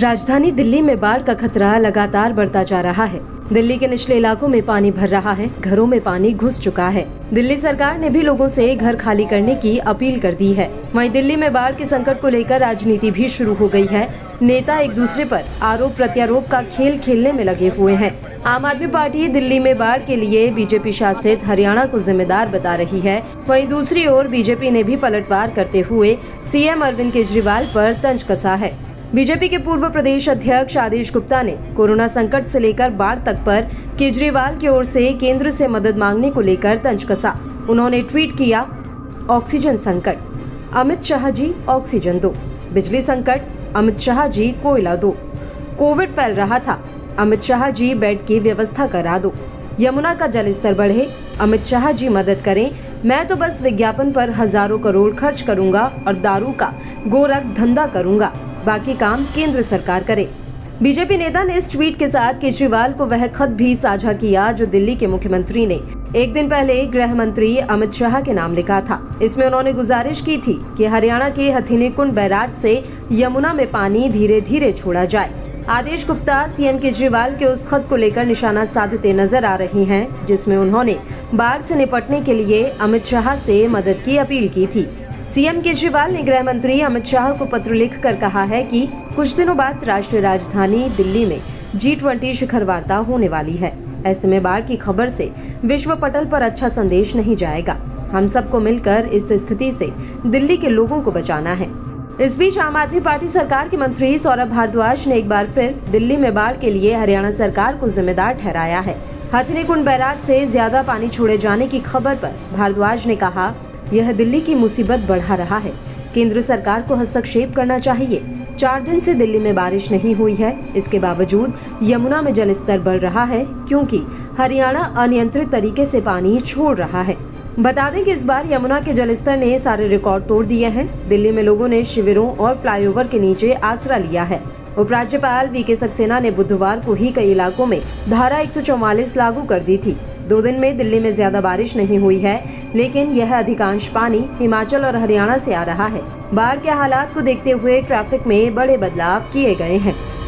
राजधानी दिल्ली में बाढ़ का खतरा लगातार बढ़ता जा रहा है। दिल्ली के निचले इलाकों में पानी भर रहा है, घरों में पानी घुस चुका है। दिल्ली सरकार ने भी लोगों से घर खाली करने की अपील कर दी है। वहीं दिल्ली में बाढ़ के संकट को लेकर राजनीति भी शुरू हो गई है। नेता एक दूसरे पर आरोप प्रत्यारोप का खेल खेलने में लगे हुए हैं। आम आदमी पार्टी दिल्ली में बाढ़ के लिए बीजेपी शासित हरियाणा को जिम्मेदार बता रही है। वहीं दूसरी ओर बीजेपी ने भी पलटवार करते हुए सीएम अरविंद केजरीवाल पर तंज कसा है। बीजेपी के पूर्व प्रदेश अध्यक्ष आदेश गुप्ता ने कोरोना संकट से लेकर बाढ़ तक पर केजरीवाल की ओर से केंद्र से मदद मांगने को लेकर तंज कसा। उन्होंने ट्वीट किया, ऑक्सीजन संकट, अमित शाह जी ऑक्सीजन दो। बिजली संकट, अमित शाह जी कोयला दो। कोविड फैल रहा था, अमित शाह जी बेड की व्यवस्था करा दो। यमुना का जलस्तर बढ़े, अमित शाह जी मदद करें। मैं तो बस विज्ञापन पर हजारों करोड़ खर्च करूंगा और दारू का गोरख धंधा करूंगा, बाकी काम केंद्र सरकार करे। बीजेपी नेता ने इस ट्वीट के साथ केजरीवाल को वह खत भी साझा किया जो दिल्ली के मुख्यमंत्री ने एक दिन पहले गृह मंत्री अमित शाह के नाम लिखा था। इसमें उन्होंने गुजारिश की थी कि हरियाणा के हथनीकुंड बैराज से यमुना में पानी धीरे धीरे छोड़ा जाए। आदेश गुप्ता सीएम केजरीवाल के उस खत को लेकर निशाना साधते नजर आ रही हैं, जिसमें उन्होंने बाढ़ से निपटने के लिए अमित शाह से मदद की अपील की थी। सीएम केजरीवाल ने गृह मंत्री अमित शाह को पत्र लिखकर कहा है कि कुछ दिनों बाद राष्ट्रीय राजधानी दिल्ली में G20 शिखर वार्ता होने वाली है। ऐसे में बाढ़ की खबर से विश्व पटल पर अच्छा संदेश नहीं जाएगा। हम सबको मिलकर इस स्थिति से दिल्ली के लोगों को बचाना है। इस बीच आम आदमी पार्टी सरकार के मंत्री सौरभ भारद्वाज ने एक बार फिर दिल्ली में बाढ़ के लिए हरियाणा सरकार को जिम्मेदार ठहराया है। हथनीकुंड बैराज से ज्यादा पानी छोड़े जाने की खबर पर भारद्वाज ने कहा, यह दिल्ली की मुसीबत बढ़ा रहा है। केंद्र सरकार को हस्तक्षेप करना चाहिए। 4 दिन से दिल्ली में बारिश नहीं हुई है। इसके बावजूद यमुना में जलस्तर बढ़ रहा है क्योंकि हरियाणा अनियंत्रित तरीके से पानी छोड़ रहा है। बता दें कि इस बार यमुना के जलस्तर ने सारे रिकॉर्ड तोड़ दिए हैं। दिल्ली में लोगों ने शिविरों और फ्लाईओवर के नीचे आसरा लिया है। उपराज्यपाल वीके सक्सेना ने बुधवार को ही कई इलाकों में धारा 144 लागू कर दी थी। 2 दिन में दिल्ली में ज्यादा बारिश नहीं हुई है, लेकिन यह अधिकांश पानी हिमाचल और हरियाणा से आ रहा है। बाढ़ के हालात को देखते हुए ट्रैफिक में बड़े बदलाव किए गए हैं।